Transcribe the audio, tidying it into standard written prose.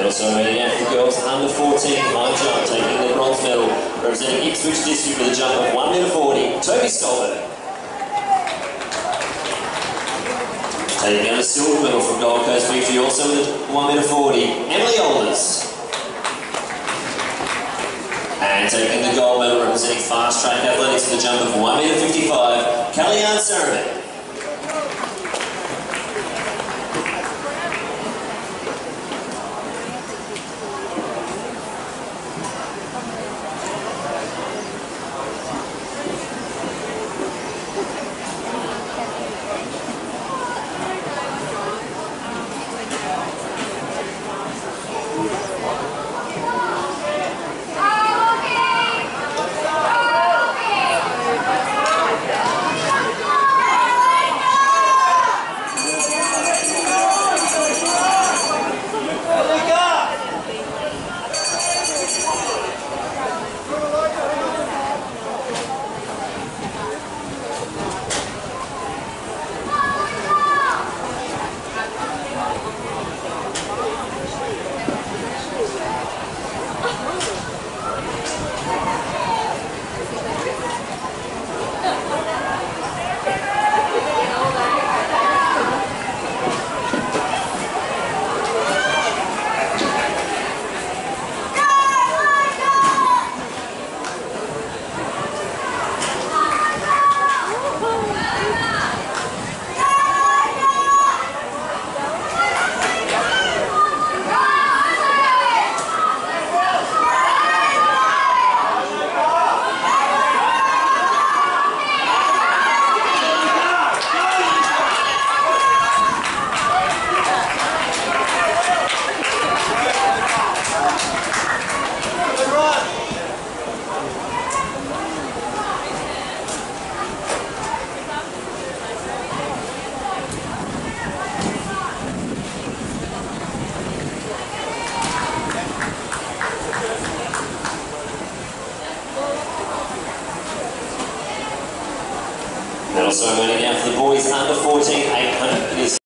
Also running out for the girls under 14 high jump, taking the bronze medal, representing Ipswich District with a jump of 1:40, Toby Stolberg. Taking out a silver medal from Gold Coast Victory, also with a 1:40, Emily Alders. And taking the gold medal, representing Fast Track Athletics with a jump of 1:55, Kalyan Saraman. Also running out for the boys under 14, 800 meters.